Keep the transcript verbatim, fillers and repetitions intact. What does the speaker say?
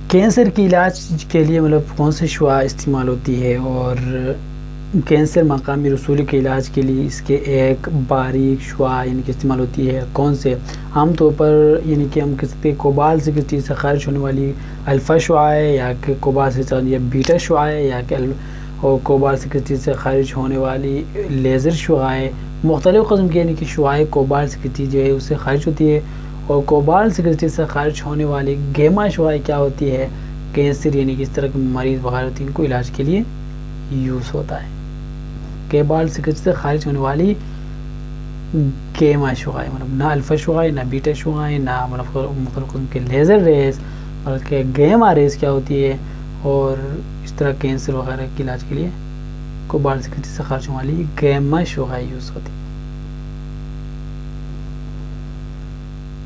Cancer के इलाज के लिए मतलब कौन सी शुआ इस्तेमाल होती है, और कैंसर मकामी रसूल के इलाज के लिए इसके एक बारीक शुआ यानी कि इस्तेमाल होती है कौन से? आमतौर पर यानी कि हम कह सकते हैं कोबाल से किस चीज़ से खारिज होने वाली अल्फ़ा शुआ है, या कि कोबाल से या बीटा शुआ है, या कि और कोबाल से किस चीज़ से खारिज होने वाली लेज़र शुआ है। मुख्तलिफ़ क़स्म की यानी कि शुआएँ कोबाल से किस चीज़ जो है उससे खारिज होती है, और कोबाल से किस चीज़ से खारिज होने वाली गेमा शुआ क्या होती है? कैंसर यानी कि इस तरह के मरीज़ वगैरह होती हैं, इनको इलाज के लिए यूज़ होता है। केबाल से किस से खारिज होने वाली गेमा शुआएँ, मतलब ना अल्फ़ा शुआएँ, ना बीटा शुआएँ, ना मतलब मुख्तलिफ़ क़स्म के लेज़र रेज़, बल्कि गेमा रेज़ क्या होती है, और इस तरह कैंसर वगैरह के इलाज के लिए कोबाल से किस से खारिज होने वाली गेमा शुआएँ यूज़ होती है।